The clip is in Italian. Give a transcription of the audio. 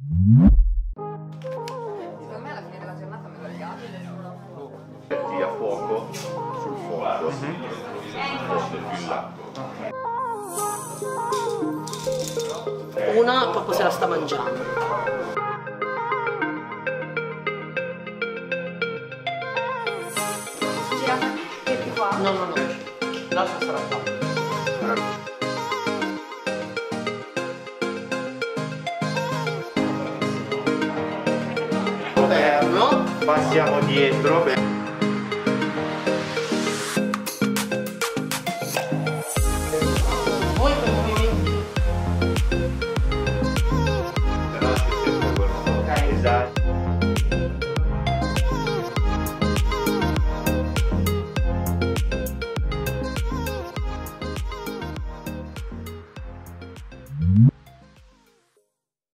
Secondo me alla fine della giornata me lo regali. Metti a fuoco sul fondo, sposti più in là. Una proprio se la sta mangiando. Gira di qua? No, no, no. L'altra sarà qua. Passiamo dietro.